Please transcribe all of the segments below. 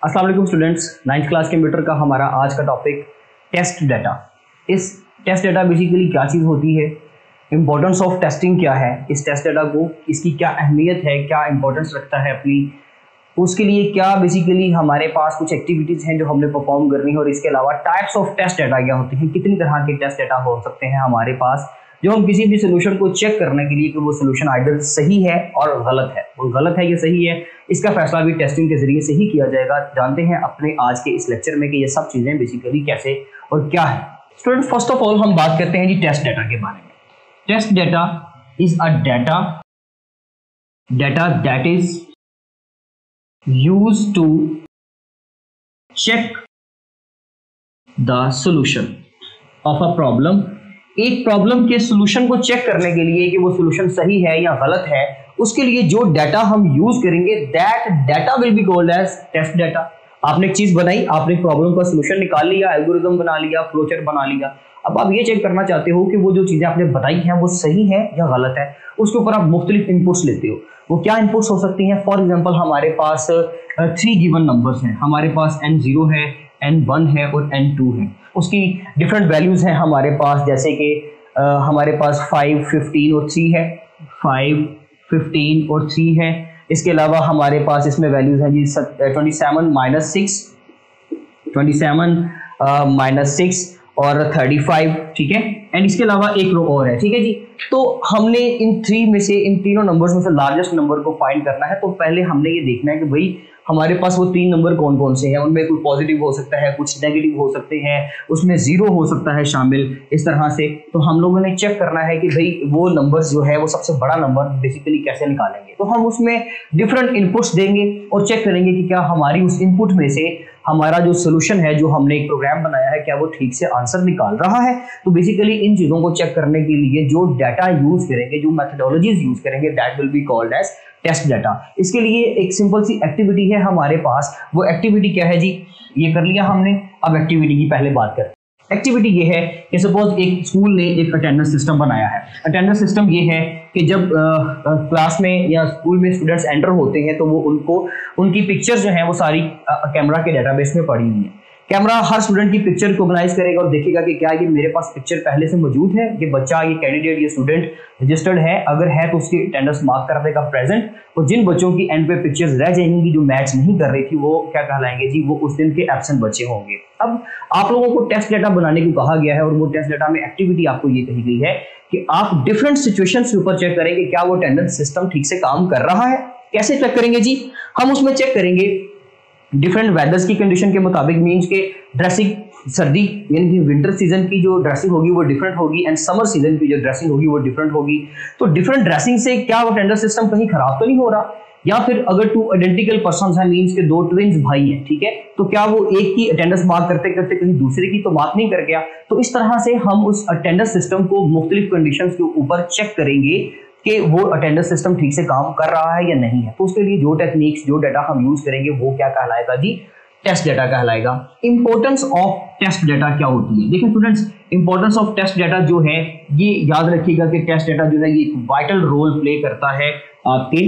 अस्सलाम वालेकुम students, 9th class computer का हमारा आज का टॉपिक टेस्ट डाटा। इस टेस्ट डाटा बेसिकली क्या चीज़ होती है, इंपॉर्टेंस ऑफ टेस्टिंग क्या है, इस टेस्ट डाटा को इसकी क्या अहमियत है, क्या इंपॉर्टेंस रखता है अपनी, उसके लिए क्या बेसिकली हमारे पास कुछ एक्टिविटीज़ हैं जो हमने परफॉर्म करनी है, और इसके अलावा टाइप्स ऑफ टेस्ट डाटा क्या होते हैं, कितनी तरह के टेस्ट डाटा हो सकते हैं हमारे पास जो हम किसी भी सोल्यूशन को चेक करने के लिए कि वो सोल्यूशन आइदर सही है और गलत है, वो गलत है या सही है, इसका फैसला भी टेस्टिंग के जरिए से ही किया जाएगा। जानते हैं अपने आज के इस लेक्चर में कि ये सब चीज़ें बेसिकली कैसे और क्या है। स्टूडेंट, फर्स्ट ऑफ ऑल हम बात करते हैं जी टेस्ट डाटा के बारे में। Test data is a data that is used to check the solution of a problem. एक प्रॉब्लम के सॉल्यूशन को चेक करने के लिए कि वो सॉल्यूशन सही है या गलत है, उसके लिए जो डाटा हम यूज करेंगे that data will be called as test data. आपने एक चीज बनाई, आपने प्रॉब्लम का सॉल्यूशन निकाल लिया, एल्गोरिथम बना लिया, फ्लोचार्ट बना लिया। अब आप ये चेक करना चाहते हो कि वो जो चीजें आपने बताई हैं वो सही है या गलत है। उसके ऊपर आप मुख्तलिफ इनपुट्स लेते हो। वो क्या इनपुट्स हो सकती हैं? फॉर एग्जाम्पल हमारे पास 3 गिवन नंबर्स हैं, हमारे पास N0 है, N1 है और N2 है। उसकी डिफरेंट वैल्यूज हैं हमारे पास, जैसे कि हमारे पास 5, 15 और 3 है, 5, 15 और 3 है। इसके अलावा हमारे पास इसमें वैल्यूज हैं जी 27 -6 और 35, ठीक है। एंड इसके अलावा एक रो और है, ठीक है जी। तो हमने इन 3 में से, इन तीनों नंबर्स में से लार्जेस्ट नंबर को फाइंड करना है। तो पहले हमने ये देखना है कि भाई हमारे पास वो 3 नंबर कौन कौन से हैं, उनमें कुछ पॉजिटिव हो सकता है, कुछ नेगेटिव हो सकते हैं, उसमें 0 हो सकता है शामिल, इस तरह से। तो हम लोगों ने चेक करना है कि भाई वो नंबर जो है वो सबसे बड़ा नंबर बेसिकली कैसे निकालेंगे। तो हम उसमें डिफरेंट इनपुट्स देंगे और चेक करेंगे कि क्या हमारी उस इनपुट में से हमारा जो सोल्यूशन है, जो हमने एक प्रोग्राम बनाया है, क्या वो ठीक से आंसर निकाल रहा है। तो बेसिकली इन चीजों को चेक करने के लिए जो डाटा यूज करेंगे, जो मेथडोलॉजीज यूज करेंगे, that will be called as test data. इसके लिए एक सिंपल सी एक्टिविटी है हमारे पास। वो एक्टिविटी क्या है जी, ये कर लिया हमने। अब एक्टिविटी की पहले बात करते हैं। एक्टिविटी ये है कि सपोज एक स्कूल ने एक अटेंडेंस सिस्टम बनाया है। अटेंडेंस सिस्टम ये है कि जब क्लास में या स्कूल में स्टूडेंट्स एंटर होते हैं तो वो उनको उनकी पिक्चर्स जो है वो सारी कैमरा के डेटाबेस में पड़ी हुई है। कैमरा हर स्टूडेंट की पिक्चर रिकॉग्नाइज करेगा और देखेगा कि क्या ये मेरे पास पिक्चर पहले से मौजूद है, ये बच्चा, ये कैंडिडेट, ये स्टूडेंट रजिस्टर्ड है। अगर है तो उसकी अटेंडेंस मार्क कर देगा प्रेजेंट, और जिन बच्चों की एंड पे पिक्चर्स रह जाएंगी जो मैच नहीं कर रही थी, वो क्या कहलाएंगे जी, वो उस दिन के एब्सेंट बच्चे होंगे। अब आप लोगों को टेस्ट डाटा बनाने को कहा गया है और वो टेस्ट डाटा में एक्टिविटी आपको ये कही गई है कि आप डिफरेंट सिचुएशंस के ऊपर चेक करेंगे क्या वो अटेंडेंस सिस्टम ठीक से काम कर रहा है। कैसे चेक करेंगे जी? हम उसमें चेक करेंगे डिफरेंट वेदर्स की कंडीशन के मुताबिक। मींस के ड्रेसिंग, सर्दी यानी कि विंटर सीजन की जो ड्रेसिंग होगी वो डिफरेंट होगी, एंड समर सीजन की जो ड्रेसिंग होगी वो डिफरेंट होगी। तो डिफरेंट ड्रेसिंग से क्या वो अटेंडेंस सिस्टम कहीं खराब तो नहीं हो रहा? या फिर अगर 2 आइडेंटिकल पर्सन्स हैं, मींस के 2 ट्विन्स भाई हैं, ठीक है, तो क्या वो एक की अटेंडेंस मार्क करते करते कहीं दूसरे की तो मार्क नहीं कर गया? तो इस तरह से हम उस अटेंडेंस सिस्टम को मुख्तलिफ कंडीशंस के ऊपर चेक करेंगे कि वो अटेंडेंस सिस्टम ठीक से काम कर रहा है या नहीं है। तो उसके लिए जो टेक्निक्स, जो डाटा हम यूज करेंगे वो क्या कहलाएगा जी? टेस्ट डाटा कहलाएगा। इंपॉर्टेंस ऑफ टेस्ट डाटा क्या होती है? देखिए students, importance of test data जो है ये याद रखिएगा कि टेस्ट डाटा जो है ये एक वाइटल रोल प्ले करता है आपके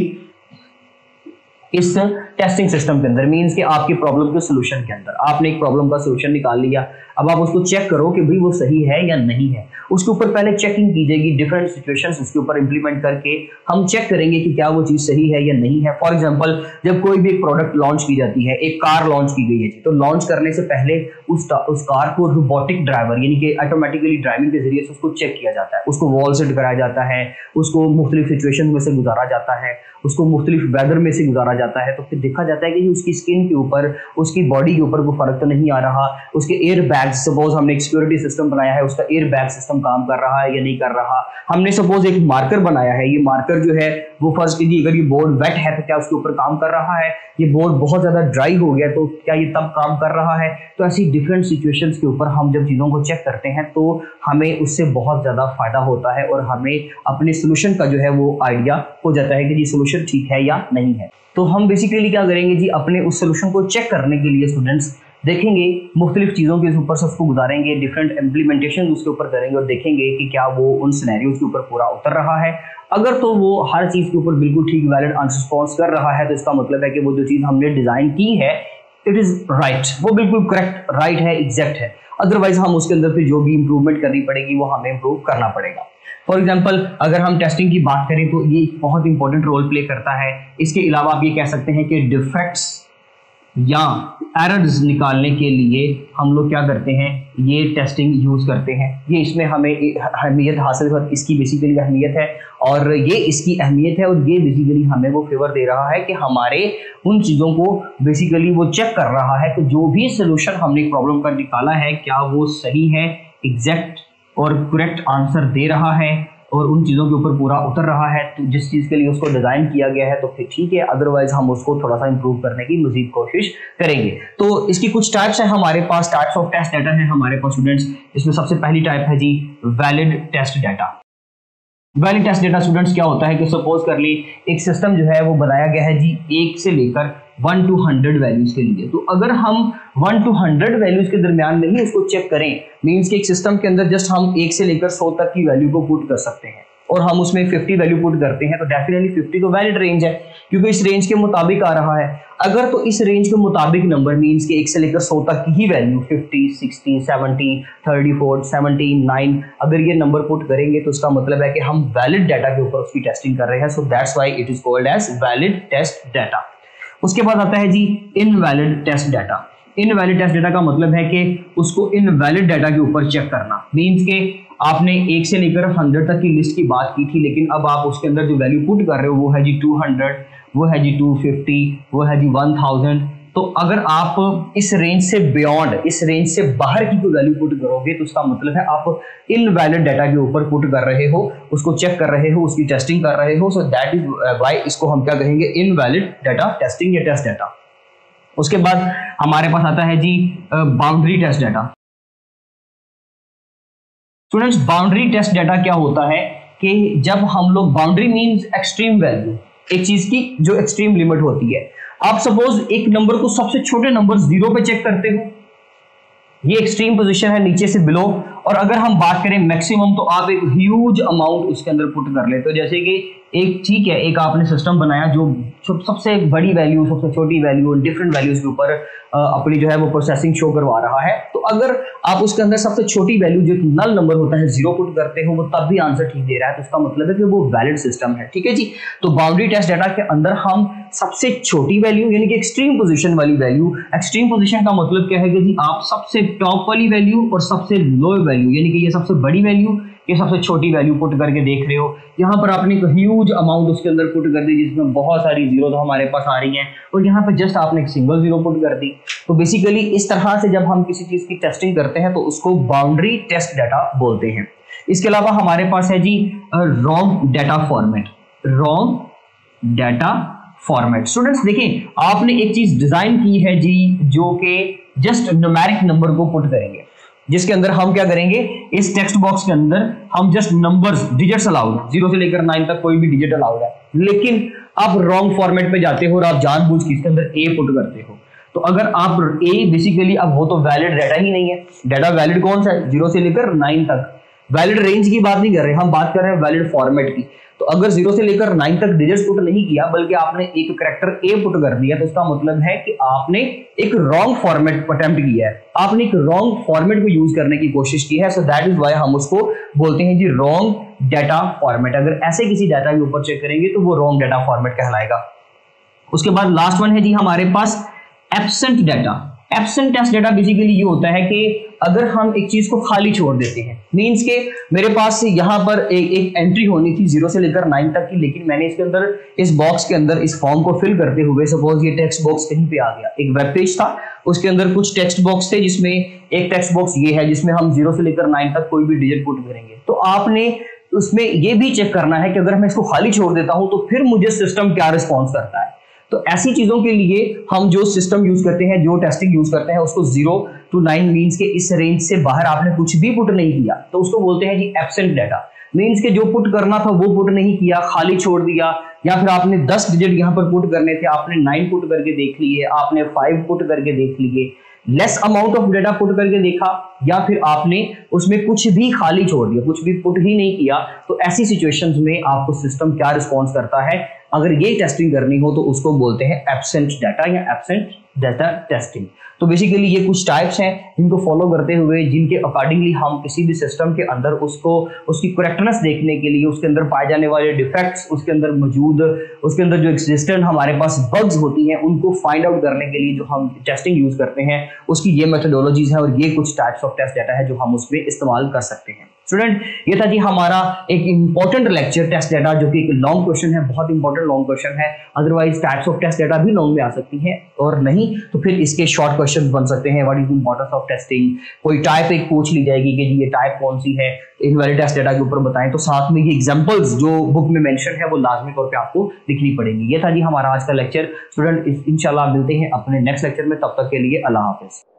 इस टेस्टिंग सिस्टम के अंदर। मींस कि आपकी प्रॉब्लम के सॉल्यूशन के अंदर आपने एक प्रॉब्लम का सॉल्यूशन निकाल लिया। अब आप उसको चेक करो कि भाई वो सही है या नहीं है। उसके ऊपर पहले चेकिंग की जाएगी, डिफरेंट सिचुएशंस उसके ऊपर इंप्लीमेंट करके हम चेक करेंगे कि क्या वो चीज सही है या नहीं है। फॉर एग्जांपल, जब कोई भी एक प्रोडक्ट लॉन्च की जाती है, एक कार लॉन्च की गई है, तो लॉन्च करने से पहले उस कार को रोबोटिक ड्राइवर यानी कि ऑटोमेटिकली ड्राइविंग के जरिए से उसको चेक किया जाता है, उसको वॉल सेट कराया जाता है, उसको मुख्तलिफ सिचुएशन में से गुजारा जाता है, उसको मुख्तलिफ वेदर में से गुजारा जाता है। तो फिर देखा जाता है कि उसकी स्किन के ऊपर, उसकी बॉडी के ऊपर कोई फर्क तो नहीं आ रहा। उसके एयर बैग्स, सपोज हमने एक सिक्योरिटी सिस्टम बनाया है, उसका एयर बैग सिस्टम काम कर रहा है या नहीं कर रहा। हमने सपोज एक मार्कर बनाया है, ये मार्कर जो है वो फर्स्ट कीजिए, अगर ये बोर्ड वेट है तो क्या उसके ऊपर काम कर रहा है, ये बोर्ड बहुत ज्यादा ड्राई हो गया तो क्या ये तब काम कर रहा है। तो ऐसी डिफरेंट सिचुएशंस के ऊपर हम जब चीजों को चेक करते हैं तो हमें उससे बहुत ज्यादा फायदा होता है और हमें अपने सोल्यूशन का जो है वो आइडिया हो जाता है कि जी सोल्यूशन ठीक है या नहीं है। तो हम बेसिकली क्या करेंगे जी, अपने उस सोल्यूशन को चेक करने के लिए स्टूडेंट्स देखेंगे, मुख्तलिफ चीज़ों के ऊपर से उसको गुजारेंगे, डिफरेंट इम्प्लीमेंटेशन उसके ऊपर करेंगे और देखेंगे कि क्या वो उन सिनेरियोज के ऊपर पूरा उतर रहा है। अगर तो वो हर चीज़ के ऊपर बिल्कुल ठीक वैलिड आंसर रिस्पॉन्स कर रहा है तो इसका मतलब है कि वो जो चीज़ हमने डिज़ाइन की है इट इज राइट, वो बिल्कुल करेक्ट राइट है, एग्जैक्ट है। अदरवाइज हम उसके अंदर फिर जो भी इंप्रूवमेंट करनी पड़ेगी वो हमें इंप्रूव करना पड़ेगा। फॉर एग्जाम्पल अगर हम टेस्टिंग की बात करें तो ये बहुत इंपॉर्टेंट रोल प्ले करता है। इसके अलावा आप ये कह सकते हैं कि डिफेक्ट्स या एरर्स निकालने के लिए हम लोग क्या करते हैं, ये टेस्टिंग यूज करते हैं। ये इसमें हमें अहमियत हासिल कर, इसकी बेसिकली अहमियत है और ये इसकी अहमियत है और ये बेसिकली हमें वो फेवर दे रहा है कि हमारे उन चीज़ों को बेसिकली वो चेक कर रहा है कि जो भी सोल्यूशन हमने प्रॉब्लम का निकाला है क्या वो सही है, एग्जैक्ट और करेक्ट आंसर दे रहा है और उन चीज़ों के ऊपर पूरा उतर रहा है। तो जिस चीज़ के लिए उसको डिज़ाइन किया गया है तो फिर ठीक है, अदरवाइज हम उसको थोड़ा सा इंप्रूव करने की मजीद कोशिश करेंगे। तो इसकी कुछ टाइप्स है हमारे पास, टाइप्स ऑफ टेस्ट डाटा है हमारे पास स्टूडेंट्स। इसमें सबसे पहली टाइप है जी valid test data. Valid test data students क्या होता है कि सपोज कर ली एक सिस्टम जो है वो बनाया गया है जी 1 से लेकर 1 to 100 वैल्यूज के लिए। तो अगर हम 1 to 100 वैल्यूज के दरमियान में ही उसको चेक करें, मींस कि एक सिस्टम के अंदर जस्ट हम 1 से लेकर 100 तक की वैल्यू को पुट कर सकते हैं और हम उसमें 50 वैल्यू पुट करते हैं तो डेफिनेटली 50 तो वैलिड रेंज है क्योंकि इस रेंज के मुताबिक आ रहा है। अगर तो इस रेंज के मुताबिक नंबर मींस कि 1 से लेकर 100 तक की ही वैल्यू 50, 60, 70, 34, 79 अगर ये नंबर पुट करेंगे तो उसका मतलब है कि हम वैलिड डाटा के ऊपर उसकी टेस्टिंग कर रहे हैं। So that's why it is called as valid test data. उसके बाद आता है जी invalid test data. Invalid test data का मतलब है कि उसको इनवैलिड डाटा के ऊपर चेक करना। मींस के आपने 1 से लेकर 100 तक की लिस्ट की बात की थी लेकिन अब आप उसके अंदर जो वैल्यू पुट कर रहे हो वो है जी 200, वो है जी 250, वो है जी 1000। तो अगर आप इस रेंज से बियॉन्ड, इस रेंज से बाहर की कोई वैल्यू पुट करोगे तो उसका मतलब है आप इनवैलिड डाटा के ऊपर पुट कर रहे हो, उसको चेक कर रहे हो, उसकी टेस्टिंग कर रहे हो। सो दैट इज व्हाई इसको हम क्या कहेंगे, इनवैलिड डाटा टेस्टिंग या टेस्ट डाटा। उसके बाद हमारे पास आता है जी boundary test data. Students boundary test data क्या होता है कि जब हम लोग, बाउंड्री मींस एक्सट्रीम वैल्यू, एक चीज की जो एक्सट्रीम लिमिट होती है। आप सपोज एक नंबर को सबसे छोटे नंबर 0 पे चेक करते हो, ये एक्सट्रीम पोजीशन है नीचे से बिलो। और अगर हम बात करें मैक्सिमम तो आप एक ह्यूज अमाउंट उसके अंदर पुट कर लेते हो। जैसे कि एक ठीक है, एक आपने सिस्टम बनाया जो सबसे बड़ी वैल्यू, सबसे छोटी वैल्यू, डिफरेंट वैल्यूज के ऊपर अपनी जो है वो प्रोसेसिंग शो करवा रहा है। तो अगर आप उसके अंदर सबसे छोटी वैल्यू जो नल नंबर होता है 0 पुट करते हो वो तब भी आंसर ठीक दे रहा है तो उसका मतलब है कि वो वैलिड सिस्टम है। ठीक है जी। तो बाउंड्री टेस्ट डाटा के अंदर हम सबसे छोटी वैल्यू यानी कि एक्सट्रीम पोजीशन वाली वैल्यू, एक्सट्रीम पोजीशन का मतलब क्या है कि जी आप सबसे टॉप वाली वैल्यू और सबसे लो वैल्यू यानी कि ये सबसे बड़ी वैल्यू, ये सबसे छोटी वैल्यू पुट करके देख रहे हो। यहाँ पर आपने एक ह्यूज अमाउंट उसके अंदर पुट कर दी जिसमें बहुत सारी जीरो तो हमारे पास आ रही हैं और यहाँ पर जस्ट आपने एक सिंगल जीरो पुट कर दी। तो बेसिकली इस तरह से जब हम किसी चीज की टेस्टिंग करते हैं तो उसको बाउंड्री टेस्ट डाटा बोलते हैं। इसके अलावा हमारे पास है जी wrong data format. Wrong data format students देखिए, आपने एक चीज डिजाइन की है जी जो कि जस्ट न्यूमेरिक नंबर को पुट करेंगे, जिसके अंदर हम क्या करेंगे, इस टेक्स्ट बॉक्स के अंदर हम जस्ट नंबर्स, डिजिट्स अलाउड है, 0 से लेकर 9 तक कोई भी डिजिट अलाउड है। लेकिन आप रॉन्ग फॉर्मेट पे जाते हो और आप जानबूझ के इसके अंदर ए पुट करते हो। तो अगर आप ए बेसिकली, अब वो तो वैलिड डाटा ही नहीं है। डाटा वैलिड कौन सा है, 0 से लेकर 9 तक। वैलिड रेंज की बात नहीं कर रहे, हम बात कर रहे हैं वैलिड फॉर्मेट की। तो अगर 0 से लेकर 9 तक डिजिट्स पुट नहीं किया बल्कि आपने एक कैरेक्टर ए पुट कर दिया तो उसका मतलब है कि आपने एक रॉन्ग फॉर्मेट अटेम्प्ट किया है, आपने एक रॉन्ग फॉर्मेट को यूज करने की कोशिश की है। सो दैट इज व्हाई हम उसको बोलते हैं जी रॉन्ग डाटा फॉर्मेट। अगर ऐसे किसी डाटा के ऊपर चेक करेंगे तो वो रॉन्ग डाटा फॉर्मेट कहलाएगा। उसके बाद लास्ट वन है जी हमारे पास absent data. Absent test data basically ये होता है कि अगर हम एक चीज को खाली छोड़ देते हैं, मींस के मेरे पास यहाँ पर एक एंट्री होनी थी 0 से लेकर 9 तक की, लेकिन मैंने इसके अंदर, इस बॉक्स के अंदर, इस फॉर्म को फिल करते हुए सपोज ये टेक्स्ट बॉक्स कहीं पे आ गया, एक वेब पेज था उसके अंदर कुछ टेक्स्ट बॉक्स थे जिसमें एक टेक्स्ट बॉक्स ये है जिसमें हम 0 से लेकर 9 तक कोई भी डिजिट पुट करेंगे। तो आपने उसमें ये भी चेक करना है कि अगर मैं इसको खाली छोड़ देता हूं तो फिर मुझे सिस्टम क्या रिस्पॉन्स करता है। तो ऐसी चीजों के लिए हम जो सिस्टम यूज करते हैं, जो टेस्टिंग यूज करते हैं, उसको 0 to 9 मींस के इस रेंज से बाहर आपने कुछ भी पुट नहीं किया तो उसको बोलते हैं जी एब्सेंट डाटा। मींस के जो पुट करना था वो पुट नहीं किया, खाली छोड़ दिया, या फिर आपने 10 डिजिट यहाँ पर पुट करने थे, आपने 9 पुट करके देख लिए, आपने 5 पुट करके देख लिए, less amount of data put करके देखा, या फिर आपने उसमें कुछ भी खाली छोड़ दिया, कुछ भी पुट ही नहीं किया। तो ऐसी सिचुएशंस में आपको सिस्टम क्या रिस्पॉन्स करता है, अगर ये टेस्टिंग करनी हो तो उसको बोलते हैं एब्सेंट डाटा या एब्सेंट डाटा टेस्टिंग। तो बेसिकली ये कुछ टाइप्स हैं जिनको फॉलो करते हुए, जिनके अकॉर्डिंगली हम किसी भी सिस्टम के अंदर उसको उसकी करेक्टनेस देखने के लिए, उसके अंदर पाए जाने वाले डिफेक्ट्स, उसके अंदर मौजूद, उसके अंदर जो एग्जिस्टेंट हमारे पास बग्स होती हैं, उनको फाइंड आउट करने के लिए जो हम टेस्टिंग यूज करते हैं, उसकी ये मेथोडोलॉजीज है और ये कुछ टाइप्स ऑफ टेस्ट डाटा है जो हम उसमें इस्तेमाल कर सकते हैं। स्टूडेंट, ये था जी हमारा एक इंपॉर्टेंट लेक्चर टेस्ट डाटा, जो कि एक लॉन्ग क्वेश्चन है, बहुत इंपॉर्टेंट लॉन्ग क्वेश्चन है। Otherwise types of test data भी लॉन्ग में आ सकती हैं, और नहीं तो फिर इसके शॉर्ट क्वेश्चन बन सकते हैं। What is the importance of testing, कोई टाइप एक पूछ ली जाएगी कि जी ये टाइप कौन सी है, इनवैलिड टेस्ट डाटा के ऊपर बताएं, तो साथ में ये एग्जांपल्स जो बुक में मेंशन है वो लाजमी तौर पे आपको लिखनी पड़ेगी। ये था जी हमारा आज का लेक्चर। स्टूडेंट, इंशाल्लाह मिलते हैं अपने नेक्स्ट लेक्चर में, तब तक के लिए अल्लाह हाफिज।